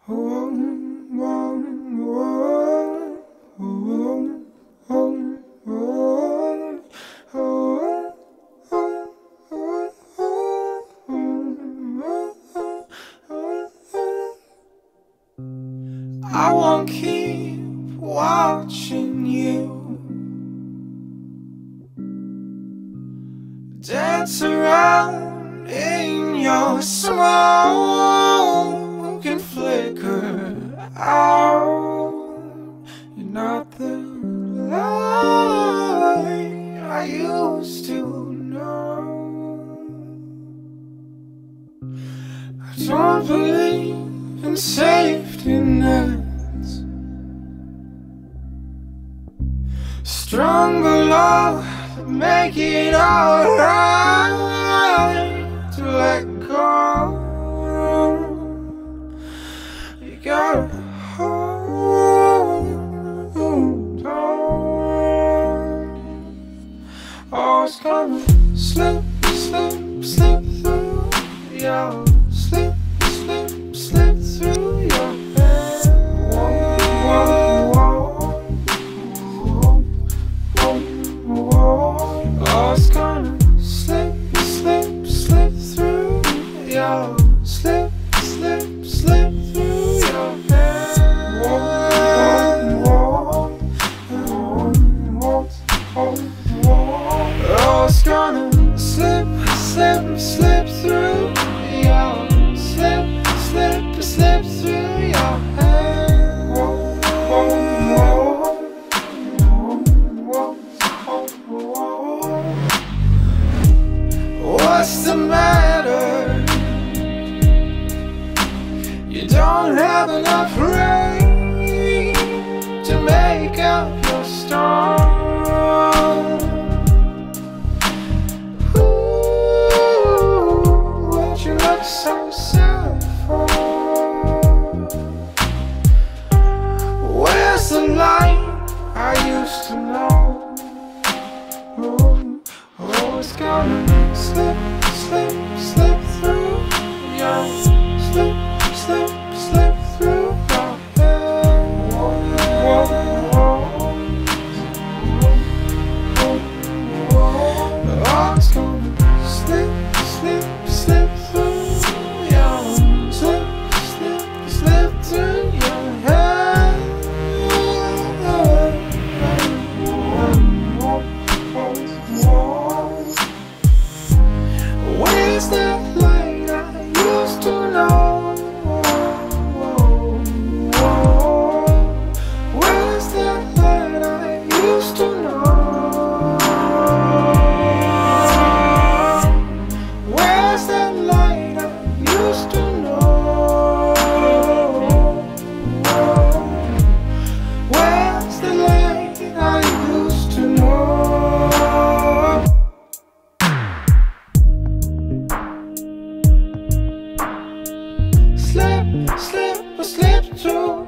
I won't keep watching you dance around in your smoke and flicker out. You're not the light I used to know. I don't believe in safety nets. Stronger love, make it alright to let go. You gotta hold on. Oh, it's gonna slip, slip, slip through your slip, slip, slip through your head. Oh, it's gonna slip, slip, slip through your slip, slip, slip through your head. Oh, it's gonna slip, slip, slip through your slip, slip, slip through your head. What's the matter? You don't have enough rain to make up your storm. Ooh, what you look so sad for? Where's the light I used to know? Oh, it's gonna slip, slip, slip through your slip, slip, slip through your head. Oh, it's gonna slip, slip, slip through your slip, slip, slip through your head. Where's that light I used to know? Where's that light I used to know? Where's that light I used to know? Where's the light I used to know? Slip, slip, slip through